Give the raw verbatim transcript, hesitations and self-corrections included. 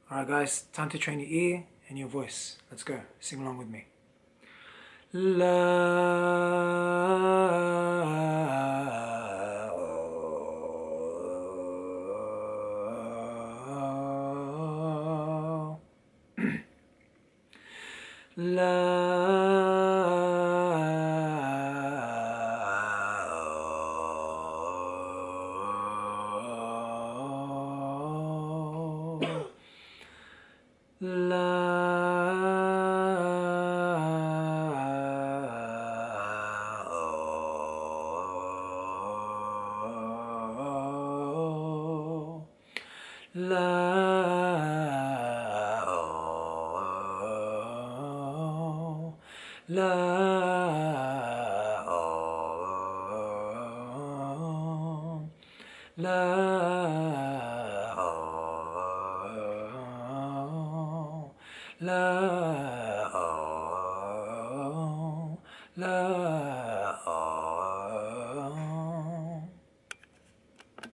Alright guys, time to train your ear and your voice. Let's go. Sing along with me. La La La La La La